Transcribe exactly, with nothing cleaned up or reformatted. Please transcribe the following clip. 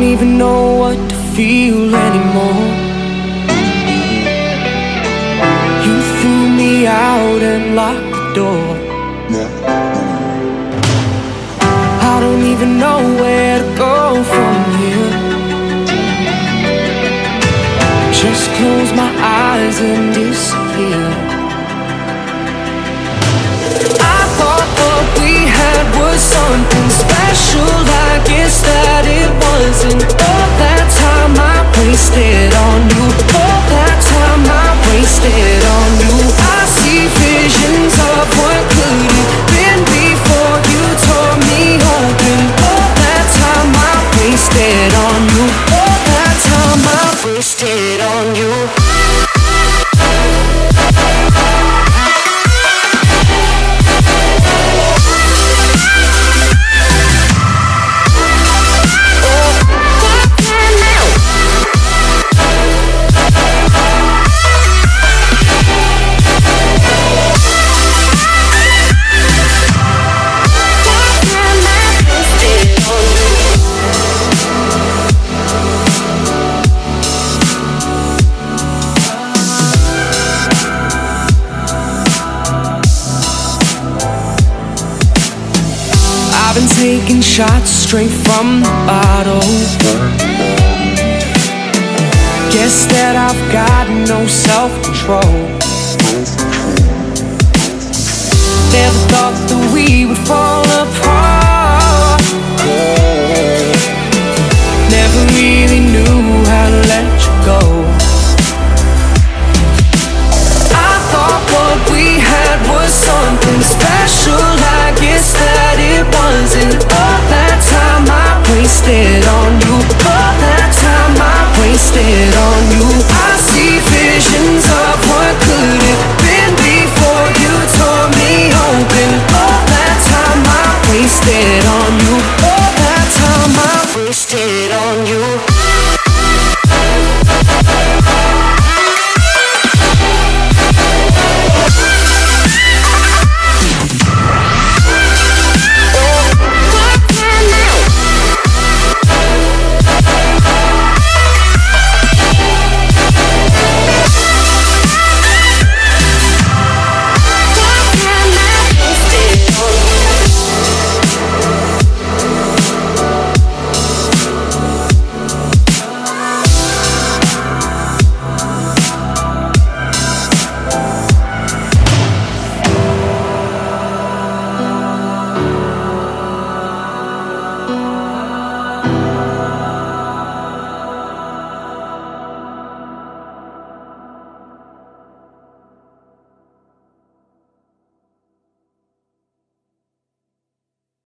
even know what to feel anymore. You threw me out and locked the door. I don't even know where to go from here. Just close my eyes and disappear. I thought what we had was something special. I guess that it wasn't. All that time I wasted on you, all that time I wasted on you. I see visions of what could have been before you tore me open. All that time I wasted on you, all that time I wasted on you. I've been taking shots straight from the bottle. Guess that I've got no self-control. Never thought that we would fall